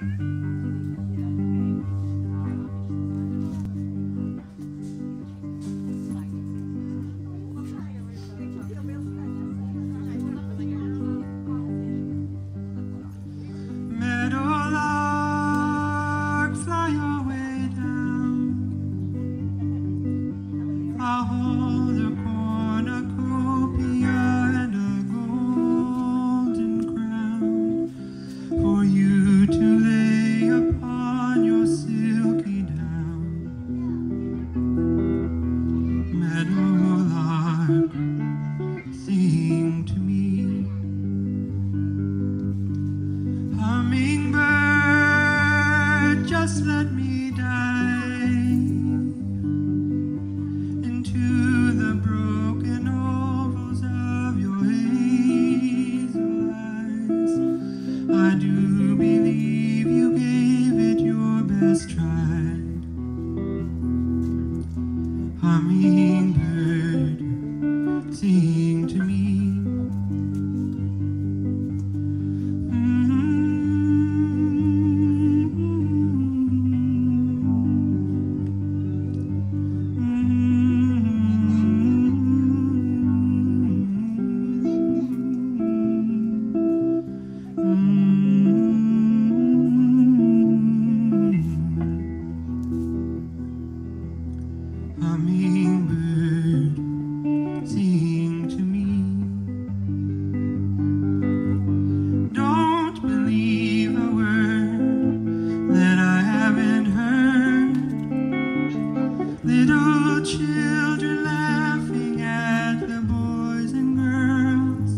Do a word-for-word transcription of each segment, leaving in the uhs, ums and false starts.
Meadowlark, fly your way down. I'll hold a cornucopia and a golden crown for you to lay upon your silky down. Meadowlark, sing to me. Hummingbird, just let me dive into the broken ovals of your hazel eyes. I do believe you gave it your best try. Hummingbird, sing to me. Hummingbird, sing to me. Don't believe a word that I haven't heard. Little children laughing at the boys and girls.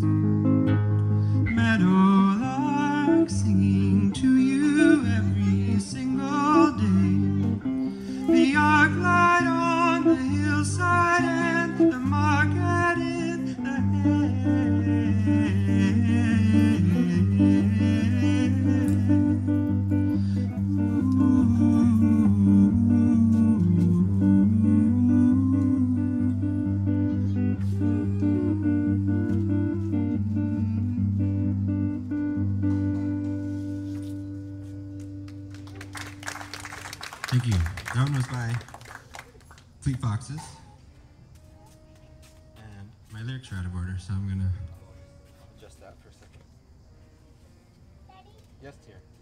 Meadowlark singing to you every single day. The arc light on the hillside and the market in the Thank you. That one was by Fleet Foxes. And my lyrics are out of order, so I'm gonna Adjust that for a second. yes, dear.